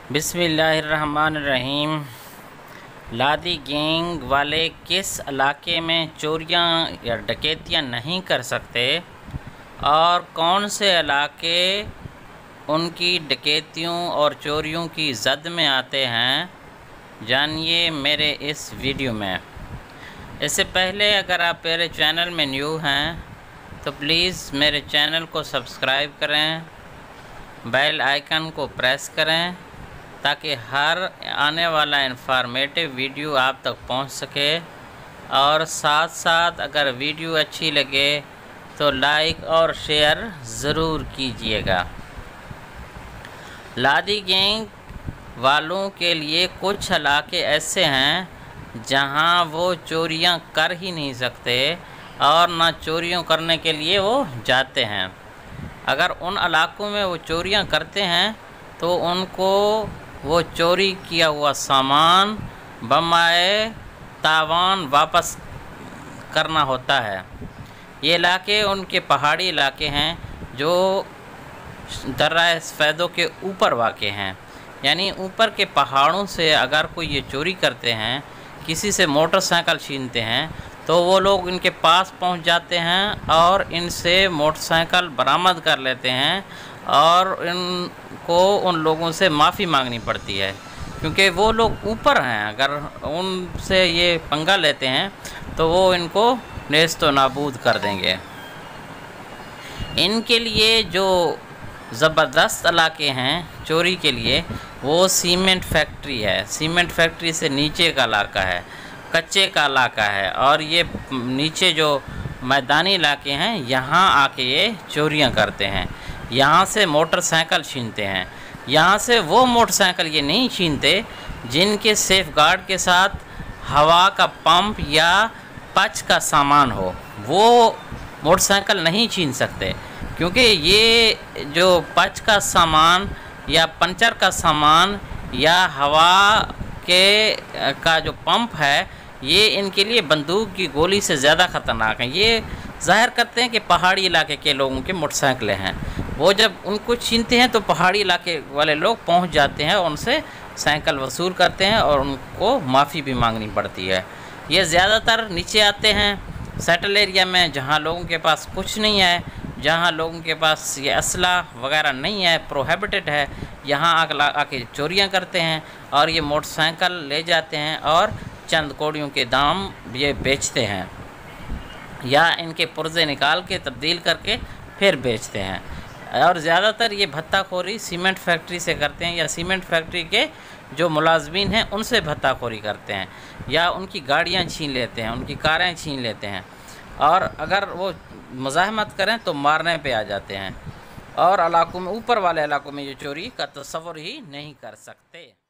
بسم اللہ الرحمن الرحیم۔ لادی گینگ والے کس علاقے میں چوریاں یا ڈکیتیاں نہیں کر سکتے اور کون سے علاقے ان کی ڈکیتیوں اور چوریوں کی زد میں آتے ہیں، جانیے میرے اس ویڈیو میں۔ اس سے پہلے اگر آپ میرے چینل میں نیو ہیں تو پلیز میرے چینل کو سبسکرائب کریں، بیل آئیکن کو پریس کریں تاکہ ہر آنے والا انفارمیٹو ویڈیو آپ تک پہنچ سکے، اور ساتھ ساتھ اگر ویڈیو اچھی لگے تو لائک اور شیئر ضرور کیجیے گا۔ لادی گینگ والوں کے لیے کچھ علاقے ایسے ہیں جہاں وہ چوریاں کر ہی نہیں سکتے اور نہ چوریاں کرنے کے لیے وہ جاتے ہیں۔ اگر ان علاقوں میں وہ چوریاں کرتے ہیں تو ان کو وہ چوری کیا ہوا سامان بمائے تاوان واپس کرنا ہوتا ہے۔ یہ علاقے ان کے پہاڑی علاقے ہیں جو درہ سفیدوں کے اوپر واقع ہیں، یعنی اوپر کے پہاڑوں سے اگر کوئی یہ چوری کرتے ہیں، کسی سے موٹر سائیکل چھینتے ہیں تو وہ لوگ ان کے پاس پہنچ جاتے ہیں اور ان سے موٹر سائیکل برآمد کر لیتے ہیں، اور ان کو ان لوگوں سے معافی مانگنی پڑتی ہے کیونکہ وہ لوگ اوپر ہیں۔ اگر ان سے یہ پنگا لیتے ہیں تو وہ ان کو نیست و نابود کر دیں گے۔ ان کے لیے جو زبردست علاقے ہیں چوری کے لیے، وہ سیمنٹ فیکٹری ہے، سیمنٹ فیکٹری سے نیچے کا علاقہ ہے، کچے کا علاقہ ہے، اور یہ نیچے جو میدانی علاقے ہیں یہاں آ کے یہ چوریاں کرتے ہیں۔ یہاں سے موٹر سائیکل چھینتے ہیں۔ یہاں سے وہ موٹر سائیکل یہ نہیں چھینتے جن کے سیف گارڈ کے ساتھ ہوا کا پمپ یا پچ کا سامان ہو، وہ موٹر سائیکل نہیں چھین سکتے، کیونکہ یہ جو پچ کا سامان یا پنچر کا سامان یا ہوا کا جو پمپ ہے، یہ ان کے لیے بندوق کی گولی سے زیادہ خطرناک ہیں۔ یہ ظاہر کرتے ہیں کہ پہاڑی علاقے کے لوگوں کے موٹر سائیکلیں ہیں، وہ جب ان کو چھینتے ہیں تو پہاڑی علاقے والے لوگ پہنچ جاتے ہیں، ان سے سائیکل وصول کرتے ہیں اور ان کو معافی بھی مانگنی پڑتی ہے۔ یہ زیادہ تر نیچے آتے ہیں سیٹل ایریا میں، جہاں لوگوں کے پاس کچھ نہیں ہے، جہاں لوگوں کے پاس یہ اسلحہ وغیرہ نہیں ہے، پروہیبٹڈ ہے، یہاں آ کے چوریاں کرتے ہیں اور یہ موٹر سائیکل لے جاتے ہیں اور چند کوڑیوں کے دام یہ بیچتے ہیں، یا ان کے پرزے نکال کے تبدیل کر کے پھر بیچتے ہیں۔ اور زیادہ تر یہ بھتہ خوری سیمنٹ فیکٹری سے کرتے ہیں، یا سیمنٹ فیکٹری کے جو ملازمین ہیں ان سے بھتہ خوری کرتے ہیں، یا ان کی گاڑیاں چھین لیتے ہیں، ان کی کاریں چھین لیتے ہیں، اور اگر وہ مزاحمت کریں تو مارنے پہ آ جاتے ہیں، اور علاقوں میں اوپر والے علاقوں میں یہ چوری کا تصور ہی نہیں کر سکتے۔